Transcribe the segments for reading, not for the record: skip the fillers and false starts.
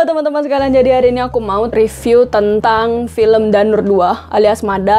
Halo teman-teman sekalian, jadi hari ini aku mau review tentang film Danur 2 alias Mada.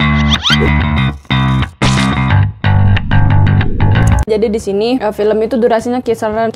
Jadi di sini film itu durasinya kisaran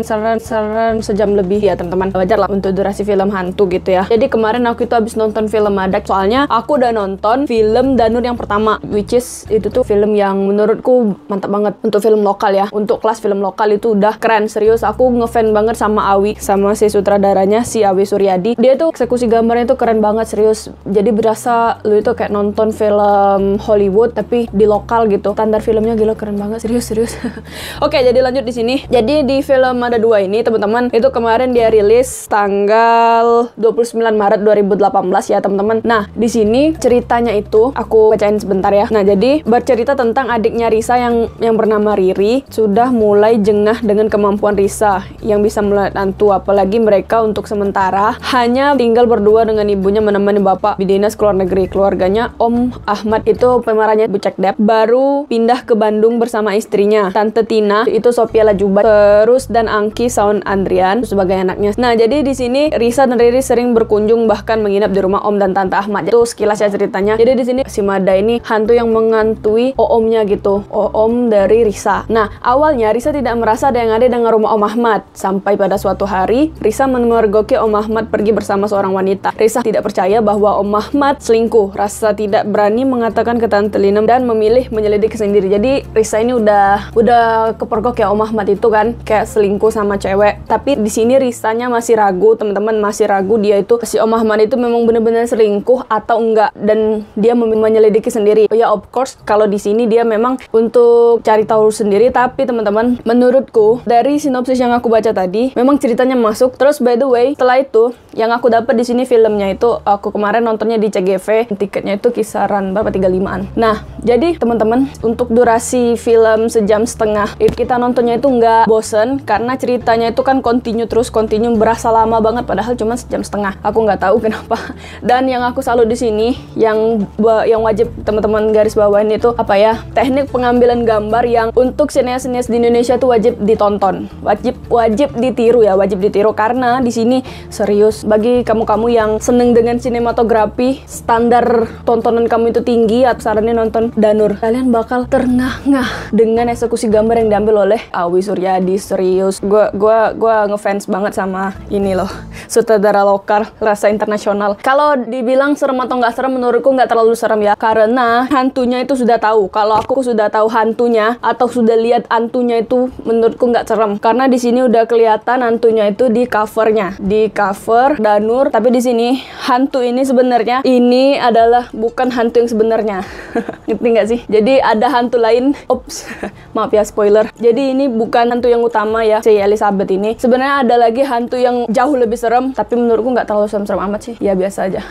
sejam lebih ya teman-teman. Wajar lah untuk durasi film hantu gitu ya. Jadi kemarin aku itu habis nonton film Mada, soalnya aku udah nonton film Danur yang pertama, which is itu tuh film yang menurutku mantap banget untuk film lokal ya. Untuk kelas film lokal itu udah keren, serius. Aku ngefans banget sama Awi, sama si sutradaranya, si Awi Suryadi. Dia tuh eksekusi gambarnya tuh keren banget, serius. Jadi berasa lu itu kayak nonton film Hollywood tapi di lokal gitu. Standar filmnya gila keren banget, serius. Oke, jadi lanjut di sini. Jadi di film Mada 2 ini teman-teman, itu kemarin dia rilis tanggal 29 Maret 2018 ya teman-teman. Nah, di sini ceritanya itu aku bacain sebentar ya. Nah, jadi bercerita tentang adiknya Risa yang bernama Riri sudah mulai jengah dengan kemampuan Risa yang bisa melihat hantu, apalagi mereka untuk sementara hanya tinggal berdua dengan ibunya menemani bapak di dinas ke luar negeri. Keluarganya Om Ahmad itu pemerannya Bucek Dep baru pindah ke Bandung bersama istrinya Tante Tina, itu Sophia Lajuba, terus dan Angki Saun Andrian sebagai anaknya. Nah, jadi di sini Risa dan Riri sering berkunjung bahkan menginap di rumah Om dan Tante Ahmad. Itu sekilas ya ceritanya. Jadi di sini si Mada ini hantu yang mengantui Omnya gitu, Om dari Risa. Nah, awalnya Risa tidak merasa ada yang ada dengan rumah Om Ahmad, sampai pada suatu hari Risa memergoki Om Ahmad pergi bersama seorang wanita. Risa tidak percaya bahwa Om Ahmad selingkuh. Rasa tidak berani mengatakan ke Tante Lina dan memilih menyelidiki sendiri. Jadi Risa ini udah kepergok ya Om Ahmad itu kan kayak selingkuh sama cewek. Tapi di sini Risanya masih ragu, teman-teman, masih ragu dia itu si Om Ahmad itu memang benar-benar selingkuh atau enggak, dan dia menyelidiki sendiri. Ya of course kalau di sini dia memang untuk cari tahu sendiri, tapi teman-teman menurutku dari sinopsis yang aku baca tadi memang ceritanya masuk. Terus by the way, setelah itu yang aku dapat di sini filmnya itu aku kemarin nontonnya di CGV, tiketnya itu kisaran berapa, 35-an. Nah, jadi teman-teman untuk durasi film sejam setengah kita nontonnya itu nggak bosen karena ceritanya itu kan continue berasa lama banget padahal cuma sejam setengah. Aku nggak tahu kenapa. Dan yang aku salut di sini yang wajib teman-teman garis bawain itu apa ya, teknik pengambilan gambar yang untuk sineas-sineas di Indonesia tuh wajib ditonton, wajib ditiru ya, wajib ditiru karena di sini serius bagi kamu-kamu yang seneng dengan sinematografi, standar tontonan kamu itu tinggi, atau sarannya nonton Danur, kalian bakal terngah-ngah dengan eksekusi gambar yang diambil oleh Awi Suryadi. Serius, gua ngefans banget sama ini loh, sutradara lokal rasa internasional. Kalau dibilang serem atau nggak serem, menurutku nggak terlalu serem ya, karena hantunya itu sudah tahu. Kalau aku sudah tahu hantunya atau sudah lihat hantunya itu, menurutku nggak serem karena di sini udah kelihatan hantunya itu di covernya, di cover Danur. Tapi di sini hantu ini sebenarnya ini adalah bukan hantu yang sebenarnya. Ngerti nggak sih? Jadi ada hantu lain. Ops, maaf ya spoiler. Jadi ini bukan hantu yang utama ya, si Elizabeth ini. Sebenarnya ada lagi hantu yang jauh lebih serem, tapi menurutku nggak terlalu serem-serem amat sih. Ya biasa aja.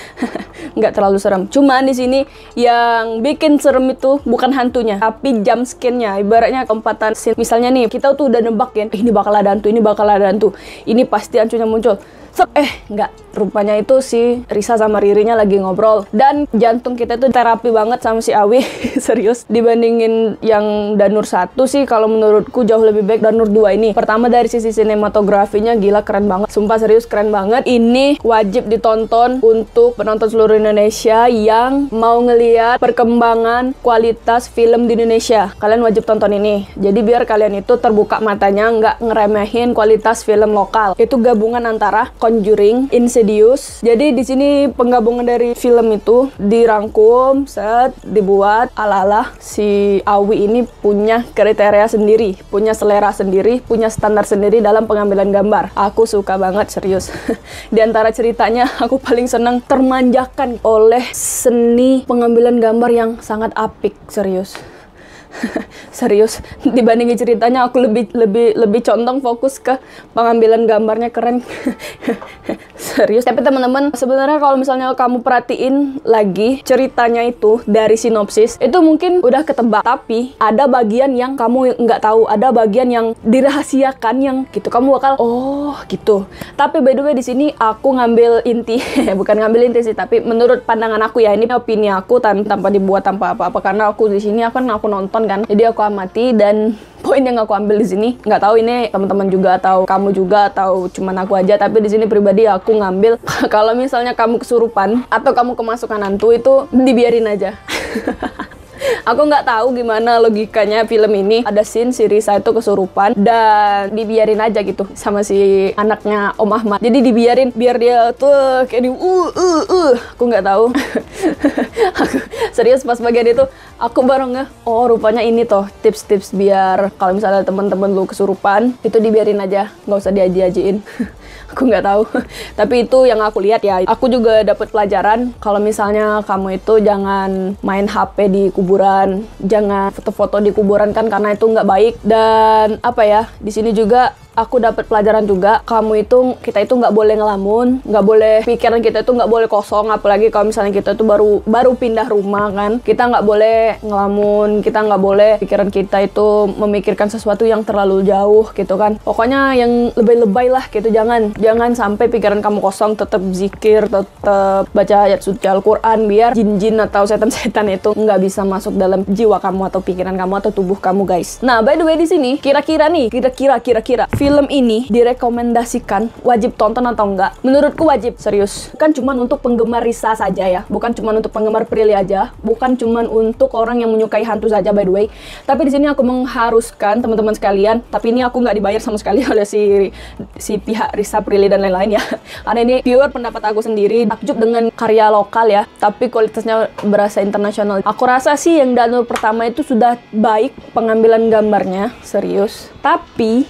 Nggak terlalu serem. Cuman di sini yang bikin serem itu bukan hantunya, tapi jump scare-nya. Ibaratnya lompatan scene. Misalnya nih, kita tuh udah nebak ya, ini bakal ada hantu, ini bakal ada hantu. Ini pasti hantunya muncul. Nggak. Rupanya itu si Risa sama Ririnya lagi ngobrol. Dan jantung kita tuh terapi banget sama si Awi. Serius. Dibandingin yang Danur 1 sih, kalau menurutku jauh lebih baik Danur 2 ini. Pertama dari sisi sinematografinya gila keren banget. Sumpah serius keren banget. Ini wajib ditonton untuk penonton seluruh Indonesia yang mau ngeliat perkembangan kualitas film di Indonesia. Kalian wajib tonton ini. Jadi biar kalian itu terbuka matanya, nggak ngeremehin kualitas film lokal. Itu gabungan antara Conjuring, Insidious. Jadi di sini penggabungan dari film itu dirangkum, dibuat ala-ala si Awi ini punya kriteria sendiri, punya selera sendiri, punya standar sendiri dalam pengambilan gambar. Aku suka banget, serius. Di antara ceritanya aku paling senang termanjakan oleh seni pengambilan gambar yang sangat apik, serius. Serius, dibandingin ceritanya aku lebih condong fokus ke pengambilan gambarnya keren. Serius. Tapi teman-teman, sebenarnya kalau misalnya kamu perhatiin lagi ceritanya itu dari sinopsis, itu mungkin udah ketebak, tapi ada bagian yang kamu nggak tahu, ada bagian yang dirahasiakan yang gitu kamu bakal oh gitu. Tapi by the way di sini aku ngambil inti, bukan ngambil inti sih, tapi menurut pandangan aku ya, ini opini aku tanpa dibuat tanpa apa-apa, karena aku di sini aku nonton kan, jadi aku amati dan poin yang aku ambil di sini, nggak tahu ini teman-teman juga atau kamu juga atau cuman aku aja, tapi di sini pribadi aku ngambil kalau misalnya kamu kesurupan atau kamu kemasukan hantu itu dibiarin aja. Aku nggak tahu gimana logikanya film ini. Ada scene si Risa itu kesurupan dan dibiarin aja gitu sama si anaknya Om Ahmad. Jadi dibiarin biar dia tuh kayak aku nggak tahu. Aku serius pas bagian itu aku baru nge, oh rupanya ini toh tips-tips biar kalau misalnya teman-teman lu kesurupan itu dibiarin aja, nggak usah diaji-ajiin. Aku nggak tahu, tapi itu yang aku lihat ya. Aku juga dapat pelajaran kalau misalnya kamu itu jangan main HP di kuburan, jangan foto-foto di kuburan kan, karena itu nggak baik. Dan apa ya, di sini juga aku dapat pelajaran juga, kita itu nggak boleh ngelamun, nggak boleh pikiran kita itu nggak boleh kosong, apalagi kalau misalnya kita itu baru pindah rumah kan, kita nggak boleh ngelamun, kita nggak boleh pikiran kita itu memikirkan sesuatu yang terlalu jauh gitu kan. Pokoknya yang lebay-lebay lah gitu, jangan sampai pikiran kamu kosong, tetap zikir, tetap baca ayat suci Al-Quran biar jin-jin atau setan-setan itu nggak bisa masuk dalam jiwa kamu atau pikiran kamu atau tubuh kamu guys. Nah by the way di sini kira-kira film ini direkomendasikan wajib tonton atau enggak? Menurutku wajib, serius. Bukan cuma untuk penggemar Risa saja ya, bukan cuma untuk penggemar Prilly aja, bukan cuma untuk orang yang menyukai hantu saja by the way. Tapi di sini aku mengharuskan teman-teman sekalian, tapi ini aku nggak dibayar sama sekali oleh si pihak Risa, Prilly dan lain-lain ya. Karena ini pure pendapat aku sendiri, takjub dengan karya lokal ya, tapi kualitasnya berasa internasional. Aku rasa sih yang Danur pertama itu sudah baik pengambilan gambarnya, serius. Tapi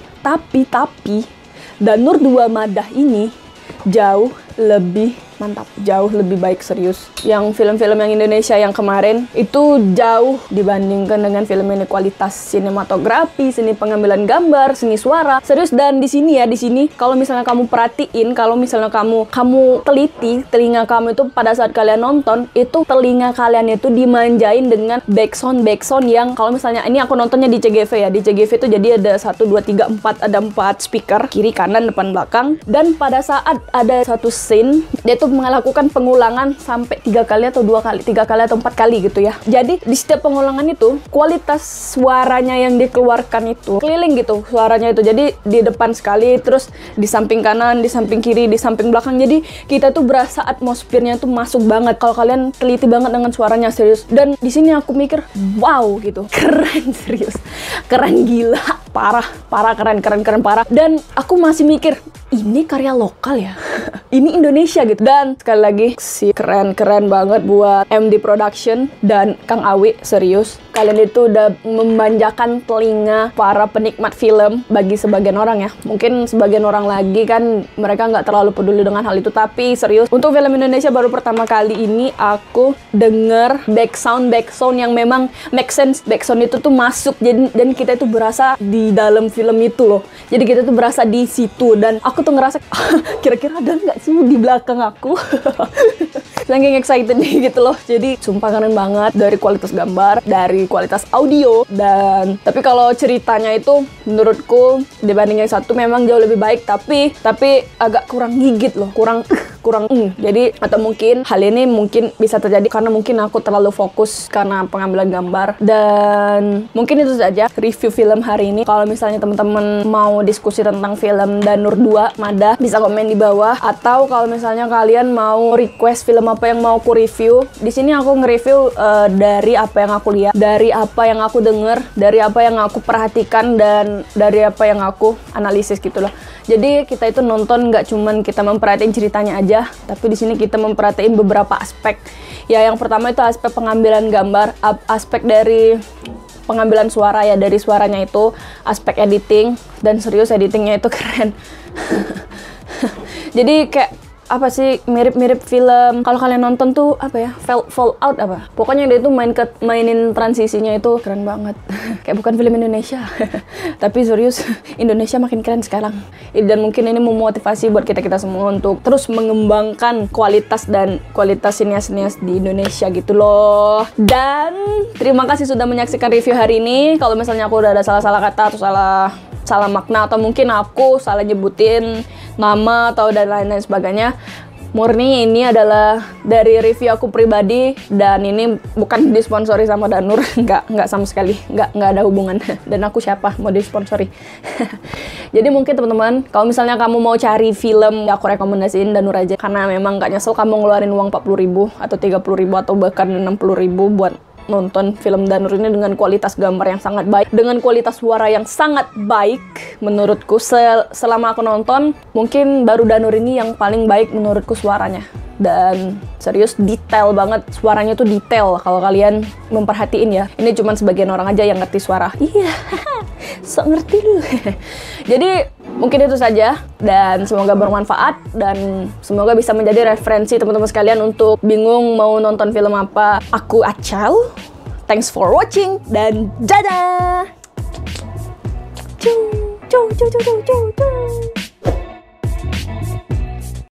Danur 2 Madah ini jauh lebih mantap, jauh lebih baik, serius. Yang film-film yang Indonesia yang kemarin itu jauh dibandingkan dengan film ini, kualitas sinematografi, seni pengambilan gambar, seni suara, serius. Dan di sini kalau misalnya kamu perhatiin, kalau misalnya kamu teliti telinga kamu itu pada saat kalian nonton, itu telinga kalian itu dimanjain dengan backsound yang kalau misalnya ini aku nontonnya di CGV ya, di CGV itu jadi ada 1, 2, 3, 4, ada 4 speaker, kiri, kanan, depan, belakang. Dan pada saat ada satu scene, dia tuh melakukan pengulangan sampai 3 kali atau 2 kali, 3 kali atau 4 kali gitu ya. Jadi di setiap pengulangan itu kualitas suaranya yang dikeluarkan itu keliling gitu suaranya itu. Jadi di depan sekali, terus di samping kanan, di samping kiri, di samping belakang. Jadi kita tuh berasa atmosfernya tuh masuk banget kalau kalian teliti banget dengan suaranya, serius. Dan di sini aku mikir wow gitu, keren, serius, keren gila, parah, keren parah. Dan aku masih mikir ini karya lokal ya. Ini Indonesia gitu. Dan sekali lagi si keren banget buat MD Production dan Kang Awi, serius. Kalian itu udah memanjakan telinga para penikmat film bagi sebagian orang ya. Mungkin sebagian orang lagi kan mereka nggak terlalu peduli dengan hal itu, tapi serius untuk film Indonesia baru pertama kali ini aku denger backsound yang memang make sense. Backsound itu tuh masuk, jadi dan kita itu berasa di dalam film itu loh. Jadi kita tuh berasa di situ dan aku tuh ngerasa kira-kira ada nggak sih di belakang aku. Saking excited nih gitu loh. Jadi sumpah keren banget dari kualitas gambar, dari kualitas audio. Dan tapi kalau ceritanya itu menurutku dibanding yang satu memang jauh lebih baik, tapi agak kurang gigit loh, kurang. Jadi atau mungkin hal ini mungkin bisa terjadi karena mungkin aku terlalu fokus karena pengambilan gambar. Dan mungkin itu saja review film hari ini. Kalau misalnya teman-teman mau diskusi tentang film Danur 2 Madah, bisa komen di bawah. Atau kalau misalnya kalian mau request film apa yang mau aku review, di sini aku nge-review dari apa yang aku lihat, dari apa yang aku dengar, dari apa yang aku perhatikan, dan dari apa yang aku analisis gitu loh. Jadi kita itu nonton nggak cuman kita memperhatiin ceritanya aja, tapi di sini kita memperhatiin beberapa aspek. Ya yang pertama itu aspek pengambilan gambar, aspek dari pengambilan suara ya, dari suaranya itu, aspek editing, dan serius editingnya itu keren. Jadi kayak apa sih, mirip-mirip film kalau kalian nonton tuh apa ya, Fallout apa, pokoknya dia tuh mainin transisinya itu keren banget. Kayak bukan film Indonesia. Tapi serius Indonesia makin keren sekarang, dan mungkin ini memotivasi buat kita semua untuk terus mengembangkan kualitas sinias-sinias di Indonesia gitu loh. Dan terima kasih sudah menyaksikan review hari ini. Kalau misalnya aku udah ada salah-salah kata atau salah makna, atau mungkin aku salah nyebutin nama atau dan lain-lain sebagainya, murni ini adalah dari review aku pribadi, dan ini bukan disponsori sama Danur. nggak sama sekali, nggak ada hubungan. Dan aku siapa mau disponsori. Jadi mungkin teman-teman, kalau misalnya kamu mau cari film, ya aku rekomendasiin Danur aja, karena memang nggak nyesel kamu ngeluarin uang 40.000 atau 30.000 atau bahkan 60.000 buat nonton film Danur ini dengan kualitas gambar yang sangat baik, dengan kualitas suara yang sangat baik menurutku. Selama aku nonton, mungkin baru Danur ini yang paling baik menurutku suaranya. Dan serius detail banget, suaranya tuh detail kalau kalian memperhatiin ya. Ini cuma sebagian orang aja yang ngerti suara. Iya, sok ngerti lu. Jadi mungkin itu saja, dan semoga bermanfaat, dan semoga bisa menjadi referensi teman-teman sekalian untuk bingung mau nonton film apa. Aku Acal, thanks for watching, dan dadah! Cung, cung, cung, cung, cung, cung.